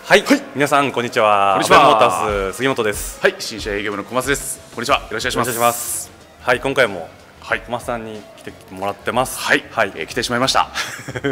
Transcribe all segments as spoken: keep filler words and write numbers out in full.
はい、はい、皆さんこんにちは。 こんにちは。 モータース杉本です。 はい、新車営業部の小松です。こんにちは。よろしくお願いします。 はい、今回もはい小松さんに来てもらってます。 はい、はい、えー、来てしまいました。はい、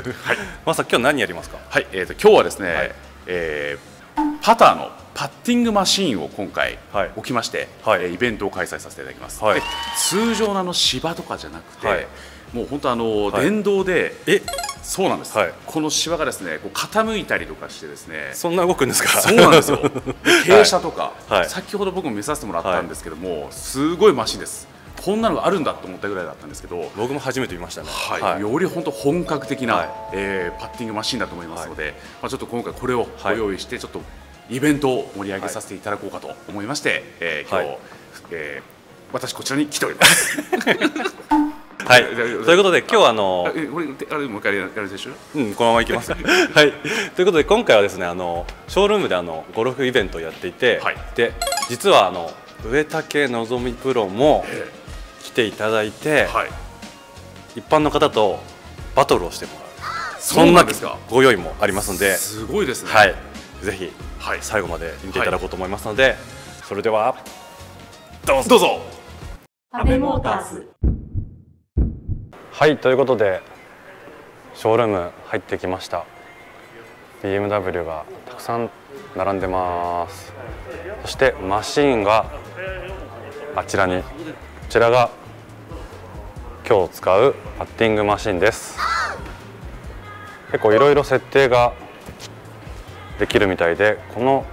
小松さん今日何やりますか？ はい、えっと今日はですね、はい、えー、パターのパッティングマシーンを今回置きまして、はい、イベントを開催させていただきます。はい、で通常のあの芝とかじゃなくて、はい、もう本当あの、はい、電動で、え、そうなんです、はい、この芝がですねこう傾いたりとかしてですね、 そんな動くんですか？ そうなんですよ。傾斜とか、 はい、 先ほど僕も見させてもらったんですけども、はい、すごいマシンです。こんなのがあるんだと思ったぐらいだったんですけど、 僕も初めて見ましたね。 はい、はい、より本当本格的な、はい、えー、パッティングマシンだと思いますので、はい、まあちょっと今回これをご用意して、ちょっとイベントを盛り上げさせていただこうかと思いまして、はい、えー、今日、はい、えー、私こちらに来ております。 はい、ということで今日はあのこれあれもう一回やるでしょ。 うん、このままいきます。はい、ということで今回はですねあのショールームであのゴルフイベントをやっていて、はい、で実はあの植竹のぞみプロも来ていただいて、はい、一般の方とバトルをしてもらう、そんなご用意もありますので、 すごいですね。 はい、ぜひ最後まで見ていただこうと思いますので、はい、それではどうぞ。どうぞ。 アベモーターズ。 はい、ということでショールーム入ってきました。 ビーエムダブリュー がたくさん並んでます。そしてマシーンがあちらに、こちらが今日使うパッティングマシーンです。結構いろいろ設定ができるみたいで、この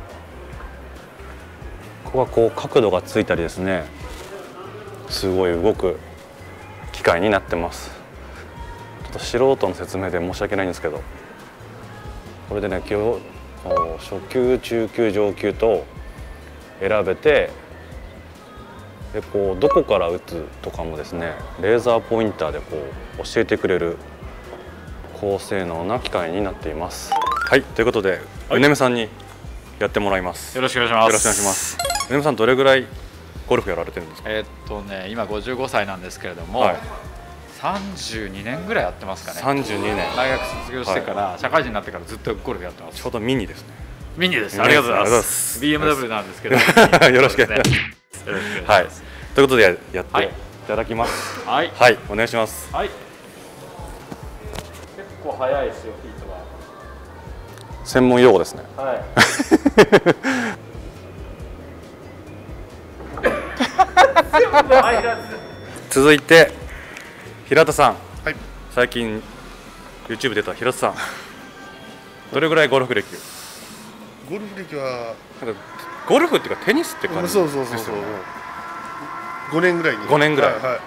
ここがこう角度がついたりですね、すごい動く機械になってます。ちょっと素人の説明で申し訳ないんですけど、これでね今日初級中級上級と選べて、でこうどこから打つとかもですねレーザーポインターでこう教えてくれる高性能な機械になっています。はい、ということでうねめさんにやってもらいます。 よろしくお願いします。 よろしくお願いします。うねめさんどれぐらいゴルフやられてるんですか？ えーっとね今ごじゅうごさいなんですけれども、はい、さんじゅうにねんぐらいやってますかね。 さんじゅうにねん、 大学卒業してから、はい、社会人になってからずっとゴルフやってます。 ちょうどミニですね。 ミニです。ありがとうございます。ビーエムダブリュー なんですけどよろしくお願いします。はい、ということでやっていただきます。はい、はい、お願いします。はい、 結構早いですよ、フィートは。 専門用語ですね。はい。続いて平田さん、はい、最近 YouTube 出た平田さん、どれぐらいゴルフ歴？ ゴルフ歴はなんかゴルフっていうかテニスって感じですよね。 そうそうそうそう。ごねんぐらいに。 ごねんぐらい。 はいはい、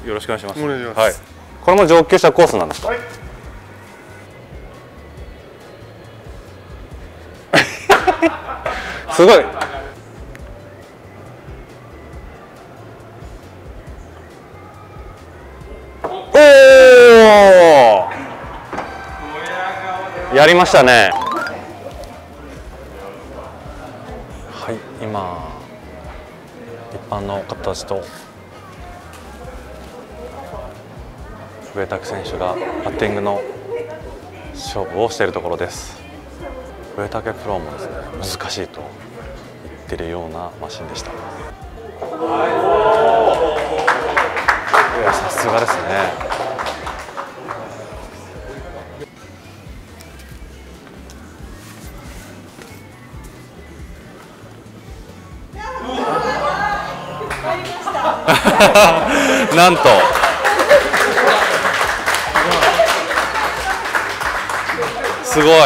よろしくお願いします。 お願いします。 はい。これも上級者コースなんですか？はい。すごい。おお。やりましたね。はい、今一般の方たちと植竹選手がパッティングの勝負をしているところです。植竹プロもですね難しいと言ってるようなマシンでした。いや、さすがですね。なんとすごい。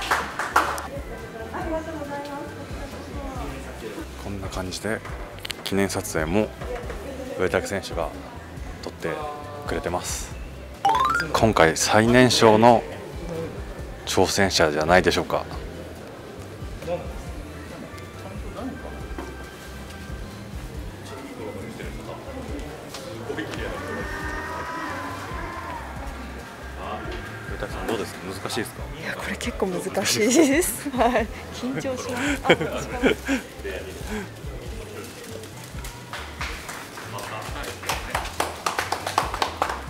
こんな感じで記念撮影も植竹選手が撮ってくれてます。今回最年少の挑戦者じゃないでしょうか。どうですか？難しいですか？ いや、これ結構難しいです。はい、緊張します。あ、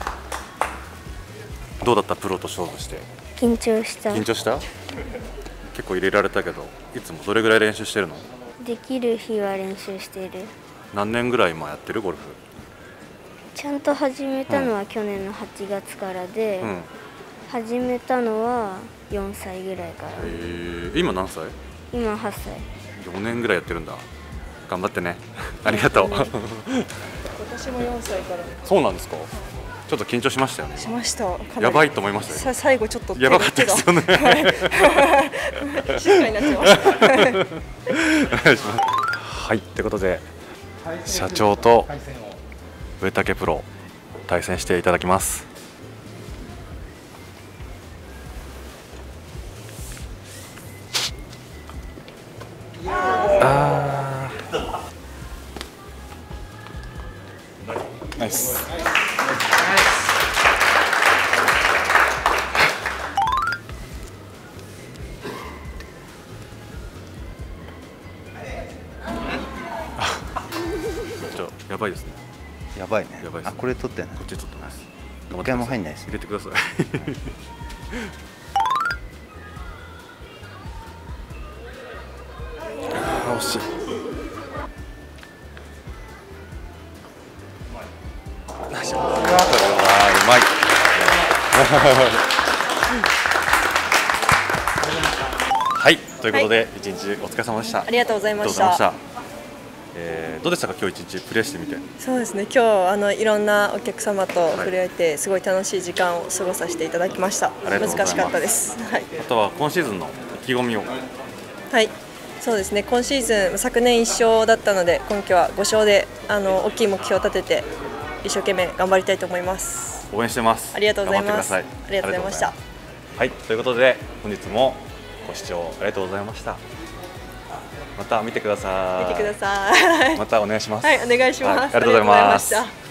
どうだった？プロと勝負して。 緊張した。 緊張した？ 結構入れられたけど、いつもどれぐらい練習してるの？ できる日は練習している。 何年ぐらい今やってるゴルフ？ ちゃんと始めたのは去年のはちがつからで、うん、始めたのはよんさいぐらいから。 へえ、今何歳？ 今はっさい。 よねんぐらいやってるんだ。頑張ってね。ありがとう。 私もよんさいから。 そうなんですか。ちょっと緊張しましたよね。 しました。 やばいと思いましたよ。 さ最後ちょっとやばかったですよね。 静かになっちゃいました。 お願いします。はい、ということで社長と植竹プロ対戦していただきます。あー、ナイス。やばいですね。 やばいね。 やばいです、ね。 あ、これ取ってない。 こっち取ってます。 一回も入んないです。 入れてください。あ、惜しい。大丈夫。これはうまい。はい、ということで一日お疲れ様でした。 ありがとうございました。 えー、どうでしたか、今日一日プレーしてみて。 そうですね、今日あのいろんなお客様と触れ合えて、はい、すごい楽しい時間を過ごさせていただきました。難しかったです。はい、 あとは今シーズンの意気込みを。 はい、そうですね、今シーズン昨年いっ勝だったので、今季はご勝であの大きい目標を立てて一生懸命頑張りたいと思います。 応援してます。 ありがとうございます。 ありがとうございました。 はい、ということで本日もご視聴ありがとうございました。また見てください。 見てください。 またお願いします。 はい、お願いします。 はい、ありがとうございます。